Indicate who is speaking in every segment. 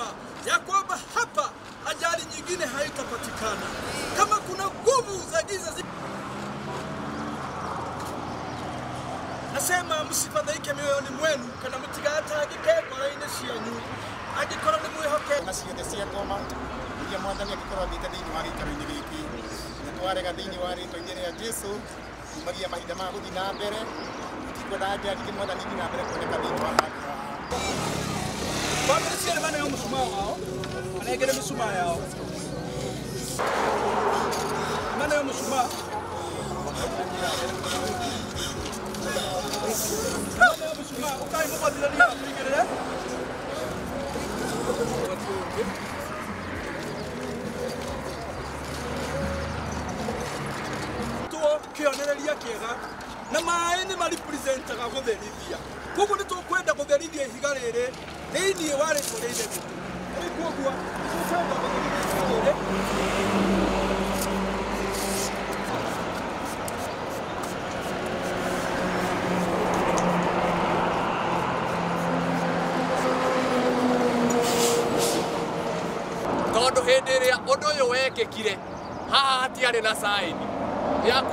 Speaker 1: kusema ya kwamba hapa ajali nyingine haitapatikana. Kama kuna nguvu za giza nasema msifadhaike mioyoni mwenu kana mutigata agikekwa raine cianyu agikora ni mwihoke
Speaker 2: naciothe cia ngoma iria mwathani agĩkorwo athĩte thĩinĩ wa gĩikaro-inĩ gĩkĩ na twarega thĩinĩ wa rĩĩtwa-inĩ rĩa Jesũ kumagia mahinda ma gũthiĩ na mbere tutikwenda ajali ingĩ mwathani ithiĩ na mbere kuoneka thĩinĩ wa handũ haha.
Speaker 1: Bamĩrĩ ciene maneo mũcumaa wao manengere mĩcumaa yao maneo mũcumaa maneo mũcumaa ũkai mũgwathĩrĩria kũingĩrĩre kĩonereria kĩega na maĩ nĩ marepresentaga gũtherithia. Koguo nĩ tũkwenda gũtherithia ihiga rĩrĩ thĩinĩ wa rĩtwa rĩa Ithe witũ. Koguo tũkwenda gũtherithia
Speaker 3: tondũ hĩndĩ ĩrĩa ũndũ ũyũ wekĩkire haha hatiarĩ na saini ya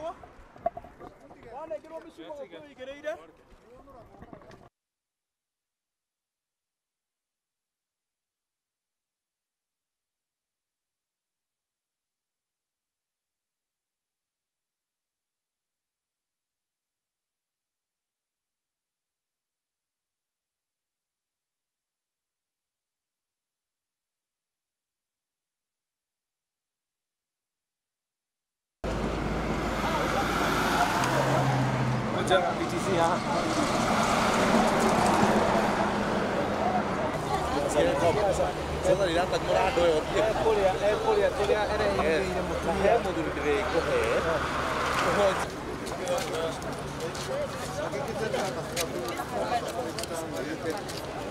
Speaker 4: BTC ha.
Speaker 5: Sasa ni hata mura ndo yo.
Speaker 4: Kulia ere ile mutumia
Speaker 5: Muthuri ndĩrĩkũhe.
Speaker 4: Kuhoji.